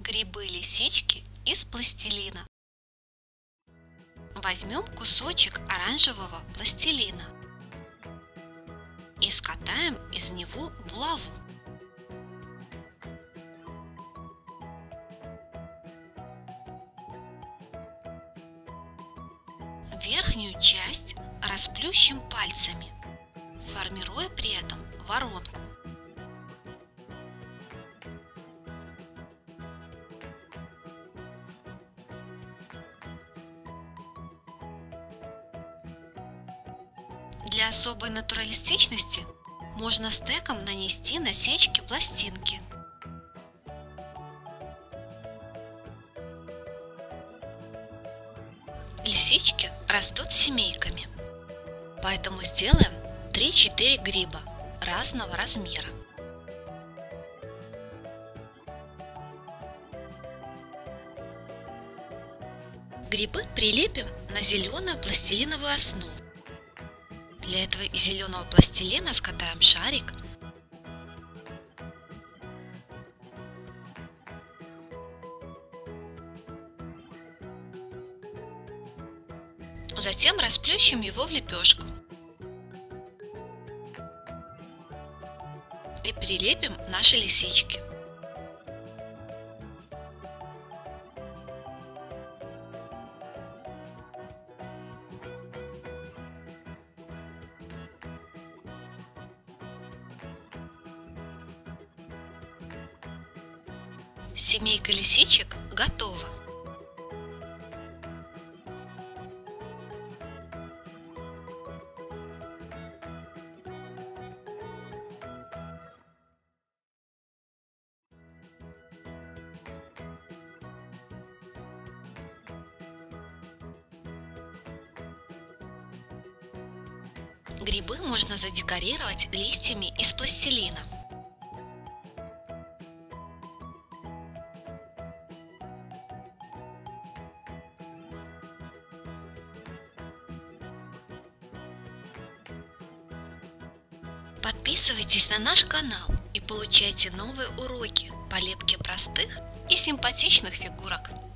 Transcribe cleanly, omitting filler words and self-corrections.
Грибы-лисички из пластилина. Возьмем кусочек оранжевого пластилина и скатаем из него булаву. Верхнюю часть расплющим пальцами, формируя при этом воронку. Для особой натуралистичности можно стеком нанести насечки пластинки. Лисички растут семейками, поэтому сделаем 3-4 гриба разного размера. Грибы прилепим на зеленую пластилиновую основу. Для этого из зеленого пластилина скатаем шарик. Затем расплющим его в лепешку и прилепим наши лисички. Семейка лисичек готова. Грибы можно задекорировать листьями из пластилина. Подписывайтесь на наш канал и получайте новые уроки по лепке простых и симпатичных фигурок.